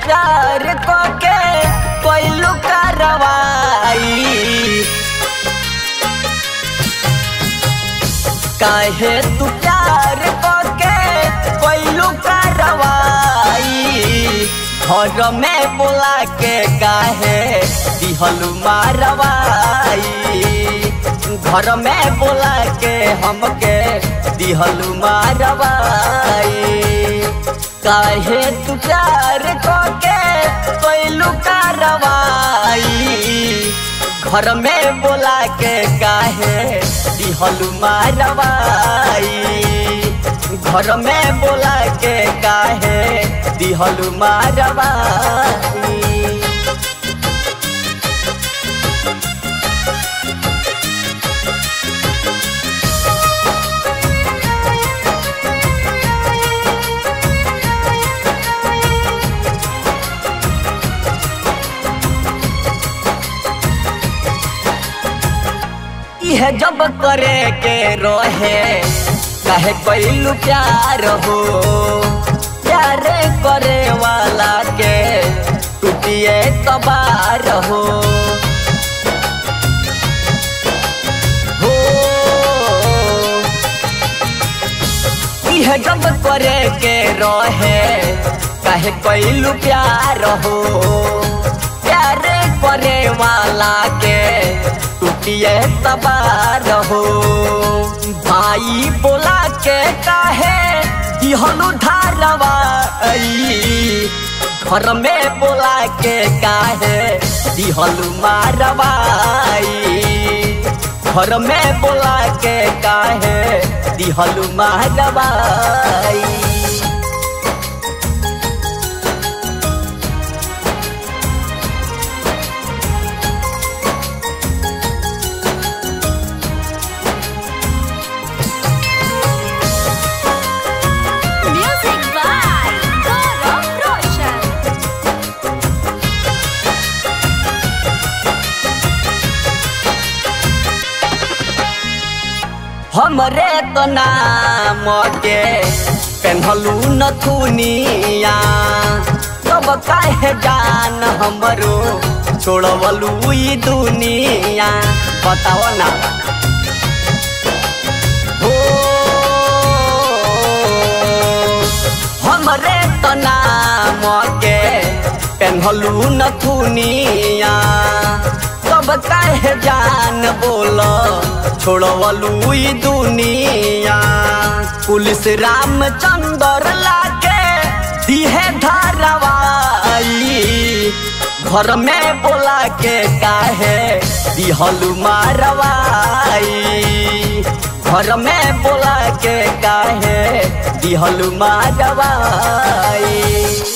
प्यार को के कोइलू करवाई। काहे तू प्यार को के कोइलू करवाई। घर में बोला के काहे दिहलू मारवाई। घर में बोला के हमके दिहलू मारवाई। काहे तू प्यार को के कोइलू करवाई। घर में बोला के काहे दिहलू मारवाई। घर में बोला के काहे दिहलू मारवाई। यह जब करे के रोहे काहे कोइलू प्यार हो। प्यार करे वाला के टूटिए कबार हो। यह जब करे के रोहे काहे कोइलू प्यार हो। प्यार करे वाला के टूटिए तबार हो। भाई बोला के काहे दिहलू धारवाई। घर में बोला के काहे दिहलू मारवाई। घर में बोला के काहे दिहलू मारवाई। हमरे तो नाम के पेन्हलू नथुनिया। तब काहे जान हमरो छोड़वलू ई दुनिया। बताओ ना हो। हमरे तो नाम के पेन्हलू नथुनिया। तब काहे जान बोलो छोड़वलू ई दुनिया। पुलिस रामचंद्र लाके दिहे धारवाई। घर में बोला के काहे दिहलू मारवाई। घर में बोला के काहे दिहलू मारवाई।